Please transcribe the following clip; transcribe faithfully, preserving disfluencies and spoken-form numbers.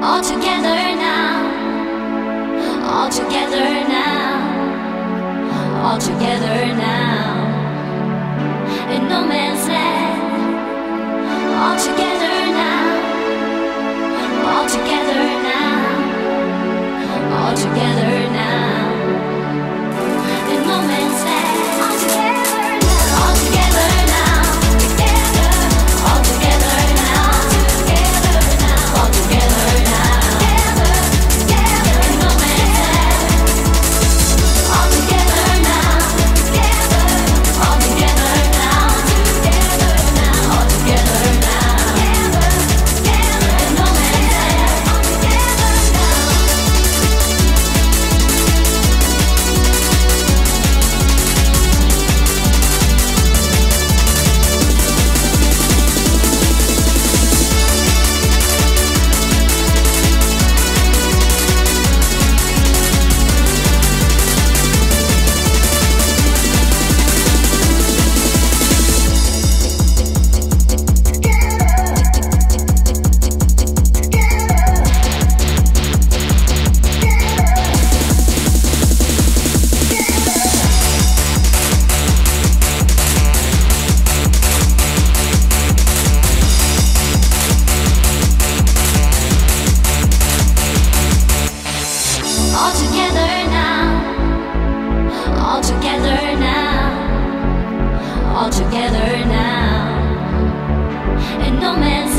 All together now, all together now, all together now, in no man's land. All together now, all together now, all together now, in no man's land. All together now, all together now, together, all together now, together now, all together now, together, together, in no man's land. All together now, together, all together now, together now, all together now, together, together, in no man's land. All together now. All together now, all together now, all together now, and no man's